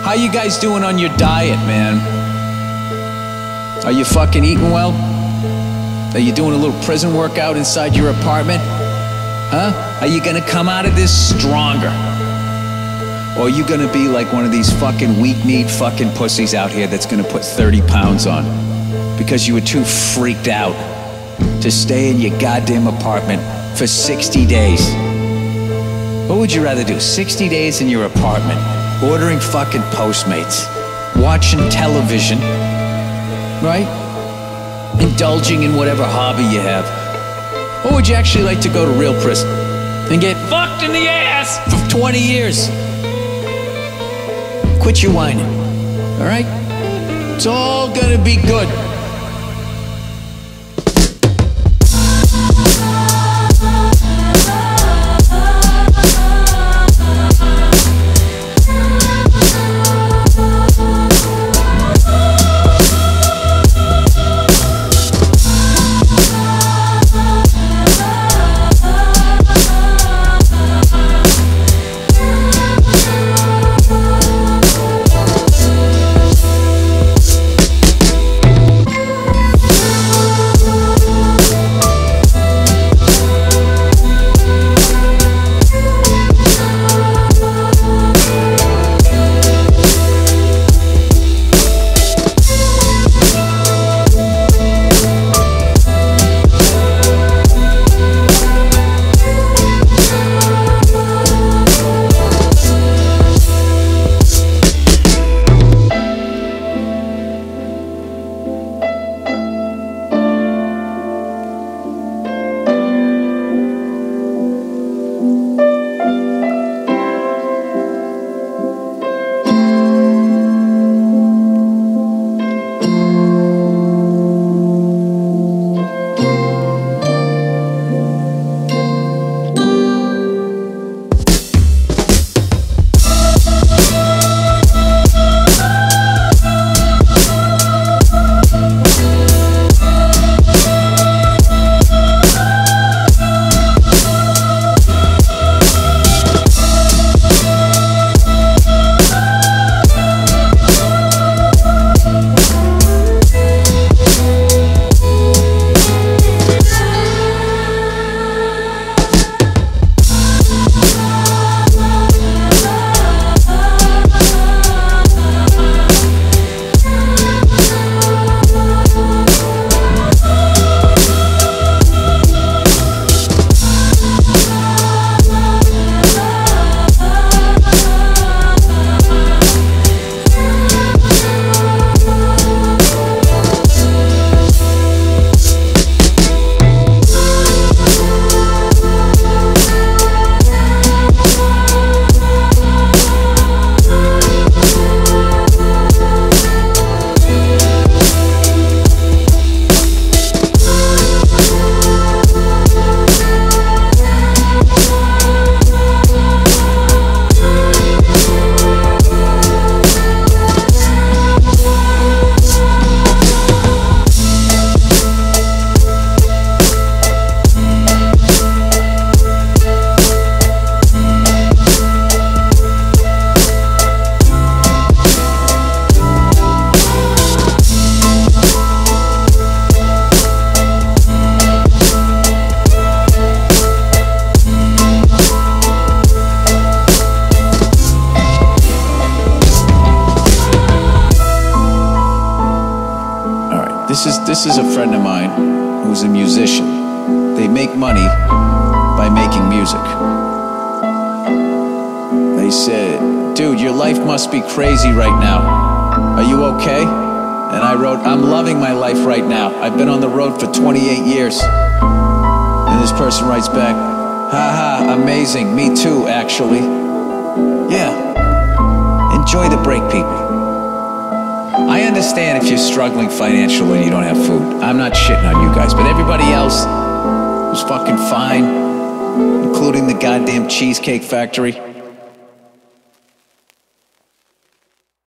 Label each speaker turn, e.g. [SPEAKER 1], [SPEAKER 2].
[SPEAKER 1] How you guys doing on your diet, man? Are you fucking eating well? Are you doing a little prison workout inside your apartment? Huh? Are you gonna come out of this stronger? Or are you gonna be like one of these fucking weak-kneed fucking pussies out here that's gonna put 30 pounds on because you were too freaked out to stay in your goddamn apartment for 60 days? What would you rather do? 60 days in your apartment, ordering fucking Postmates, watching television, right? Indulging in whatever hobby you have. Or would you actually like to go to real prison and get fucked in the ass for 20 years? Quit your whining, all right? It's all gonna be good. This is a friend of mine who's a musician. They make money by making music. They said, dude, your life must be crazy right now. Are you okay? And I wrote, I'm loving my life right now. I've been on the road for 28 years. And this person writes back, haha, amazing, me too, actually. Yeah, enjoy the break, people. I understand if you're struggling financially and you don't have food. I'm not shitting on you guys, but everybody else was fucking fine, including the goddamn Cheesecake Factory.